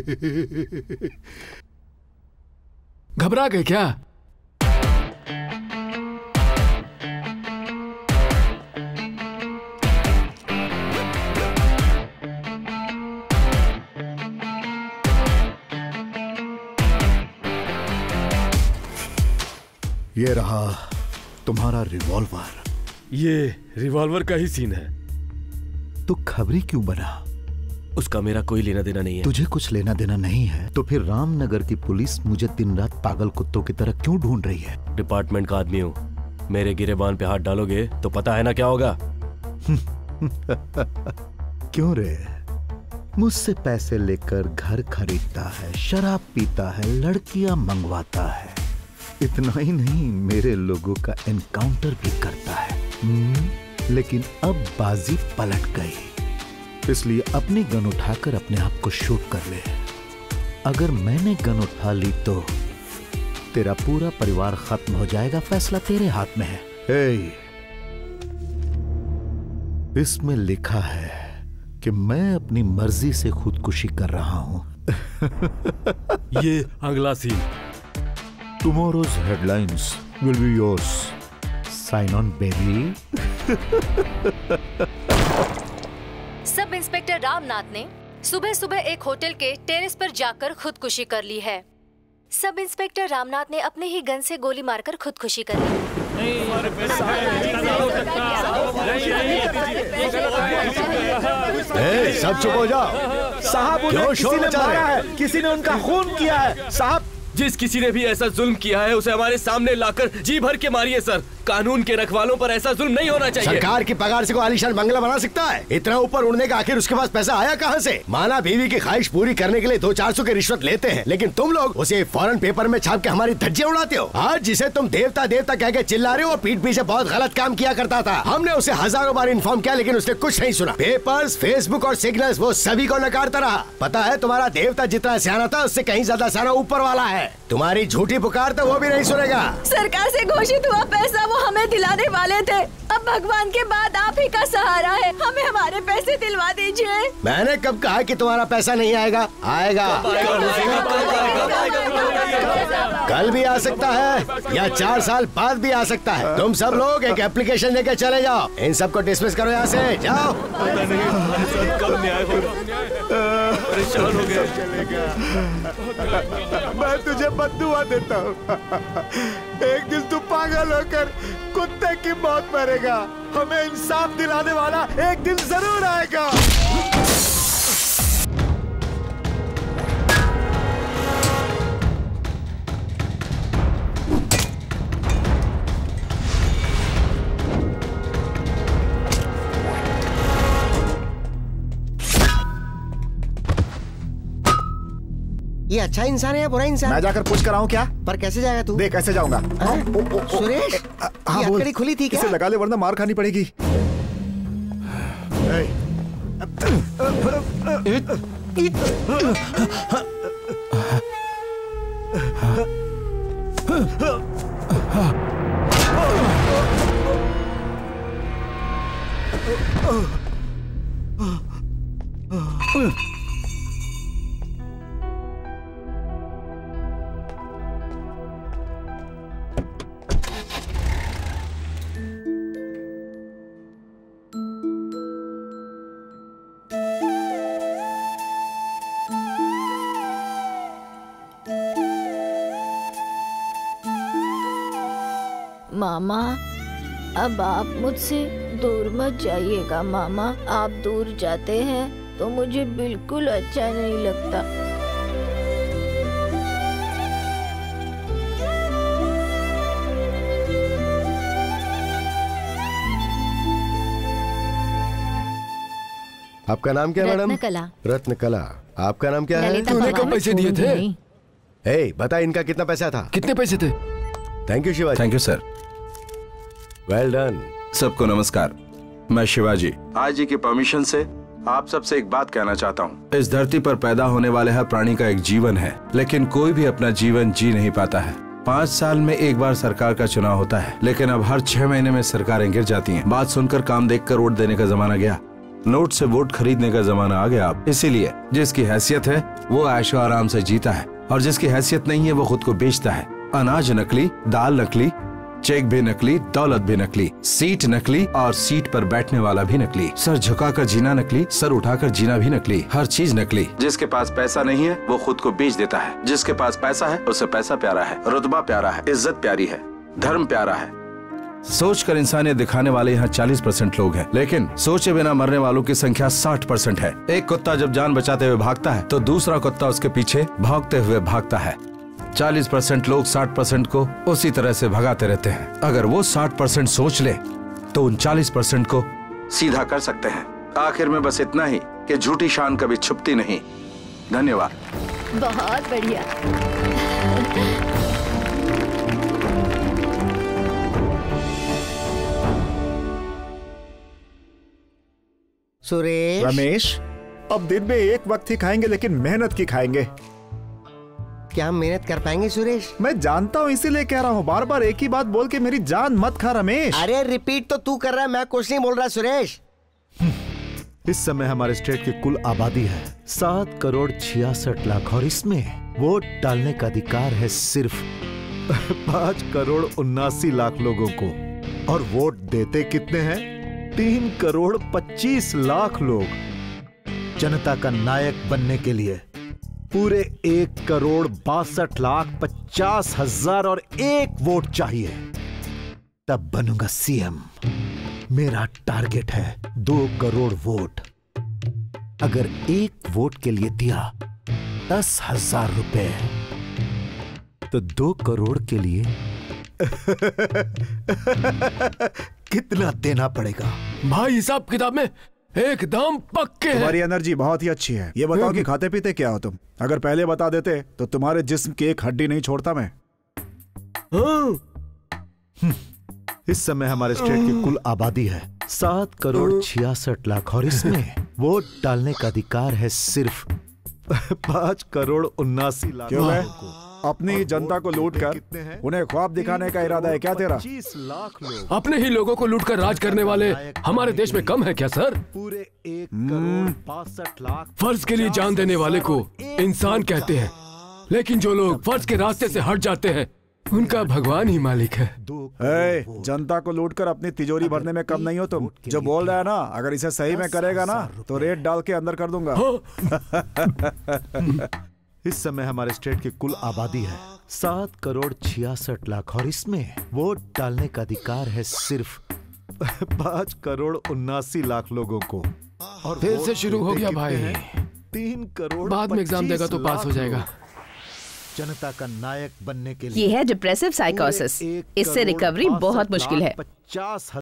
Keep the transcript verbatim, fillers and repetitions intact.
घबरा गए क्या? ये रहा तुम्हारा रिवॉल्वर। ये रिवॉल्वर का ही सीन है। तू खबरी क्यों बना? उसका मेरा कोई लेना देना नहीं है। तुझे कुछ लेना देना नहीं है तो फिर रामनगर की पुलिस मुझे दिन रात पागल कुत्तों की तरह क्यों ढूंढ रही है? डिपार्टमेंट का आदमी हूँ। मेरे गिरेबान पे हाथ डालोगे तो पता है ना क्या होगा। क्यों रे? मुझसे पैसे लेकर घर खरीदता है, शराब पीता है, लड़कियां मंगवाता है। इतना ही नहीं, मेरे लोगों का एनकाउंटर भी करता है। लेकिन अब बाजी पलट गई, इसलिए अपनी गन उठाकर अपने आप को शूट कर ले। अगर मैंने गन उठा ली तो तेरा पूरा परिवार खत्म हो जाएगा। फैसला तेरे हाथ में है। ए, इसमें लिखा है कि मैं अपनी मर्जी से खुदकुशी कर रहा हूं। ये अगला सीन। Tomorrow's headlines will be yours. Sign on, baby. Sub inspector Ramnath ने सुबह सुबह एक होटल के टेरेस पर जाकर खुदकुशी कर ली है। सब इंस्पेक्टर रामनाथ ने अपने ही गन से गोली मारकर खुदकुशी कर ली। ए, सब चुप हो जाओ। साहब, उन्हें किसी ने मारा है, किसी ने उनका खून किया है। साहब, जिस किसी ने भी ऐसा जुल्म किया है उसे हमारे सामने लाकर जी भर के मारिए सर। कानून के रखवालों पर ऐसा जुल्म नहीं होना चाहिए। सरकार की पगार से कोई आलीशान बंगला बना सकता है? इतना ऊपर उड़ने का आखिर उसके पास पैसा आया कहाँ से? माना बीवी की ख्वाहिश पूरी करने के लिए दो चार सौ की रिश्वत लेते हैं, लेकिन तुम लोग उसे फौरन पेपर में छाप के हमारी धज्जियां उड़ाते हो। आज जिसे तुम देवता देवता कह के चिल्ला रहे हो, पीठ पीछे बहुत गलत काम किया करता था। हमने उसे हजारों बार इन्फॉर्म किया, लेकिन उसने कुछ नहीं सुना। पेपर्स, फेसबुक और सिग्नल्स वो सभी को नकारता रहा। पता है, तुम्हारा देवता जितना सियाना था उससे कहीं ज्यादा सियाना ऊपर वाला है। तुम्हारी झूठी पुकार तो वो भी नहीं सुनेगा। सरकार से घोषित हुआ पैसा वो हमें दिलाने वाले थे। अब भगवान के बाद आप ही का सहारा है। हमें हमारे पैसे दिलवा दीजिए। मैंने कब कहा कि तुम्हारा पैसा नहीं आएगा? आएगा। कल भी आ सकता है या चार साल बाद भी आ सकता है। तुम सब लोग एक एप्लीकेशन लेके चले जाओ। इन सबको डिसमिस करो यहाँ से। जाओ। परेशान हो गया। मैं तुझे बद्दुआ देता हूँ। एक दिन तू पागल होकर कुत्ते की मौत मरेगा। हमें इंसाफ दिलाने वाला एक दिन जरूर आएगा। ये अच्छा इंसान है या बुरा इंसान? मैं जाकर पूछ कर आऊं क्या? पर कैसे जाएगा तू? देख कैसे जाऊंगा। सुरेश, हाँ, हथकड़ी खुली थी क्या? इसे लगा ले वरना मार खानी पड़ेगी। मामा, अब आप मुझसे दूर मत जाइएगा मामा। आप दूर जाते हैं तो मुझे बिल्कुल अच्छा नहीं लगता। आपका नाम क्या मैडम? रत्नकला। रत्नकला। आपका नाम क्या है? तूने कब पैसे दिए थे? ए, बता इनका कितना पैसा था? कितने पैसे थे? Thank you Shivaji. Thank you sir. Well done. सबको नमस्कार, मैं शिवाजी। आज जी की परमिशन से आप सबसे एक बात कहना चाहता हूँ। इस धरती पर पैदा होने वाले हर प्राणी का एक जीवन है, लेकिन कोई भी अपना जीवन जी नहीं पाता है। पाँच साल में एक बार सरकार का चुनाव होता है, लेकिन अब हर छह महीने में सरकारें गिर जाती हैं। बात सुनकर काम देखकर वोट देने का जमाना गया। नोट से वोट खरीदने का जमाना आ गया अब। इसीलिए जिसकी हैसियत है वो ऐशो आराम से जीता है, और जिसकी हैसियत नहीं है वो खुद को बेचता है। अनाज नकली, दाल नकली, चेक भी नकली, दौलत भी नकली, सीट नकली और सीट पर बैठने वाला भी नकली, सर झुकाकर जीना नकली, सर उठाकर जीना भी नकली, हर चीज नकली। जिसके पास पैसा नहीं है वो खुद को बेच देता है, जिसके पास पैसा है उसे पैसा प्यारा है, रुतबा प्यारा है, इज्जत प्यारी है, धर्म प्यारा है। सोच कर इंसानियत दिखाने वाले यहाँ चालीस परसेंट लोग हैं, लेकिन सोचे बिना मरने वालों की संख्या साठ परसेंट है। एक कुत्ता जब जान बचाते हुए भागता है तो दूसरा कुत्ता उसके पीछे भागते हुए भागता है। चालीस परसेंट लोग साठ परसेंट को उसी तरह से भगाते रहते हैं। अगर वो साठ परसेंट सोच ले तो उन चालीस परसेंट को सीधा कर सकते हैं। आखिर में बस इतना ही कि झूठी शान कभी छुपती नहीं। धन्यवाद। बहुत बढ़िया। सुरेश। रमेश, अब दिन में एक वक्त ही खाएंगे, लेकिन मेहनत की खाएंगे। क्या हम मेहनत कर पाएंगे सुरेश? मैं जानता हूँ, इसीलिए कह रहा हूँ। बार बार एक ही बात बोल के मेरी जान मत खा रमेश। अरे रिपीट तो तू कर रहा है, मैं कुछ नहीं बोल रहा सुरेश। इस समय हमारे स्टेट की कुल आबादी है सात करोड़ छियासठ लाख, और इसमें वोट डालने का अधिकार है सिर्फ पाँच करोड़ उन्नासी लाख लोगों को। और वोट देते कितने हैं? तीन करोड़ पच्चीस लाख लोग। जनता का नायक बनने के लिए पूरे एक करोड़ बासठ लाख पचास हजार और एक वोट चाहिए, तब बनूंगा सीएम। मेरा टारगेट है दो करोड़ वोट। अगर एक वोट के लिए दिया दस हजार रुपए, तो दो करोड़ के लिए कितना देना पड़ेगा? भाई हिसाब किताब में एकदम पक्के हैं। तुम्हारी एनर्जी बहुत ही अच्छी है। ये बताओ कि खाते पीते क्या हो तुम? अगर पहले बता देते तो तुम्हारे जिस्म की एक हड्डी नहीं छोड़ता मैं। इस समय हमारे स्टेट की कुल आबादी है सात करोड़ छियासठ लाख, और इसमें वोट डालने का अधिकार है सिर्फ पाँच करोड़ उन्नासी लाख। क्यों है? अपनी जनता को लूट कर उन्हें ख्वाब दिखाने का इरादा है क्या तेरा? पच्चीस लाख लोग। अपने ही लोगों को लूटकर राज करने वाले हमारे देश में कम है क्या सर? पूरे एक करोड़ बासठ लाख। फर्ज के लिए जान देने वाले को इंसान कहते हैं, लेकिन जो लोग फर्ज के रास्ते से हट जाते हैं उनका भगवान ही मालिक है। ए, जनता को लूटकर अपनी तिजोरी भरने में कम नहीं हो तुम। जो बोल रहा है ना, अगर इसे सही में करेगा ना तो रेट डाल के अंदर कर दूंगा। इस समय हमारे स्टेट की कुल आबादी है सात करोड़ छियासठ लाख, और इसमें वोट डालने का अधिकार है सिर्फ पाँच करोड़ उन्नासी लाख लोगों को। और फिर से शुरू हो गया भाई। तीन करोड़ बाद में एग्जाम देगा तो पास हो जाएगा। जनता का नायक बनने के लिए ये है डिप्रेसिव साइकोसिस। इससे रिकवरी बहुत मुश्किल है। पचास